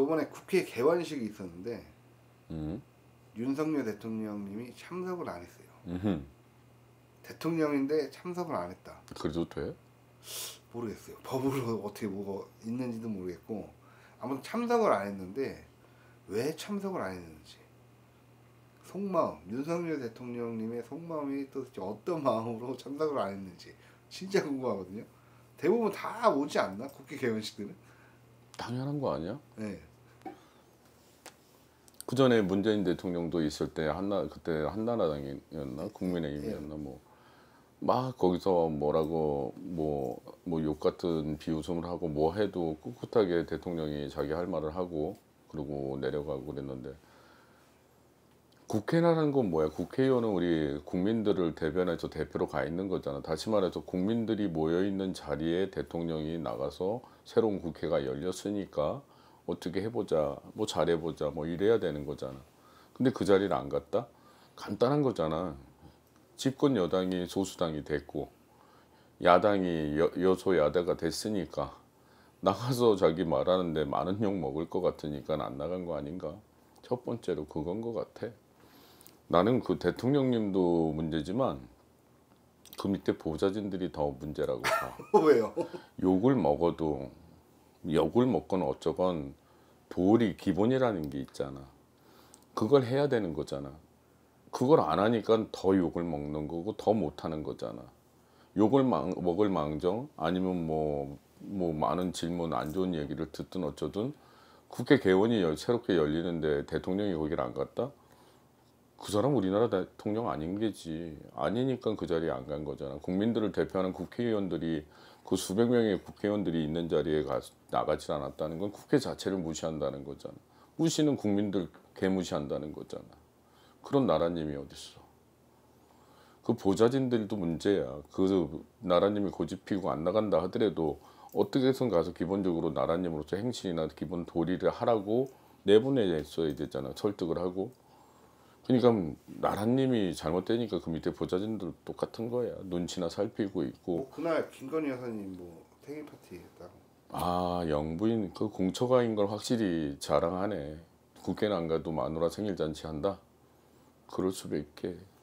요번에 국회 개원식이 있었는데 음. 윤석열 대통령님이 참석을 안 했어요. 음. 대통령인데 참석을 안 했다. 그래도 돼? 모르겠어요. 법으로 어떻게 뭐가 있는지도 모르겠고 아무튼 참석을 안 했는데 왜 참석을 안 했는지 속마음 윤석열 대통령님의 속마음이 도대체 어떤 마음으로 참석을 안 했는지 진짜 궁금하거든요. 대부분 다 오지 않나? 국회 개원식들은? 당연한 거 아니야? 네. 그 전에 문재인 대통령도 있을 때 그때 한나라당이었나 국민의힘이었나 뭐 막 거기서 뭐라고 뭐 욕 같은 비웃음을 하고 뭐 해도 꿋꿋하게 대통령이 자기 할 말을 하고 그러고 내려가고 그랬는데 국회라는 건 뭐야? 국회의원은 우리 국민들을 대변해서 대표로 가 있는 거잖아. 다시 말해서 국민들이 모여 있는 자리에 대통령이 나가서 새로운 국회가 열렸으니까 어떻게 해보자, 뭐 잘해보자, 뭐 이래야 되는 거잖아. 근데 그 자리를 안 갔다? 간단한 거잖아. 집권 여당이 소수당이 됐고 야당이 여소야대가 됐으니까 나가서 자기 말하는데 많은 욕 먹을 것 같으니까 안 나간 거 아닌가? 첫 번째로 그건 것 같아. 나는 그 대통령님도 문제지만 그 밑에 보좌진들이 더 문제라고 봐. 왜요? 욕을 먹어도 욕을 먹건 어쩌건 도리 기본이라는 게 있잖아. 그걸 해야 되는 거잖아. 그걸 안 하니까 더 욕을 먹는 거고 더 못하는 거잖아. 욕을 먹을 망정 아니면 뭐 많은 질문 안 좋은 얘기를 듣든 어쩌든 국회 개원이 새롭게 열리는데 대통령이 거기를 안 갔다? 그 사람 우리나라 대통령 아닌 게지. 아니니까 그 자리에 안 간 거잖아. 국민들을 대표하는 국회의원들이 그 수백 명의 국회의원들이 있는 자리에 나가지 않았다는 건 국회 자체를 무시한다는 거잖아. 무시는 국민들 개무시한다는 거잖아. 그런 나라님이 어딨어. 그 보좌진들도 문제야. 그 나라님이 고집 피고 안 나간다 하더라도 어떻게 해선 가서 기본적으로 나라님으로서 행실이나 기본 도리를 하라고 내보내줘야 되잖아. 설득을 하고. 그러니까 나라님이 잘못되니까 그 밑에 보좌진들 똑같은 거야. 눈치나 살피고 있고. 뭐 그날 김건희 여사님 뭐 생일 파티 했다고. 아 영부인 그 공처가인 걸 확실히 자랑하네. 국회는 안 가도 마누라 생일 잔치 한다. 그럴 수도 있게.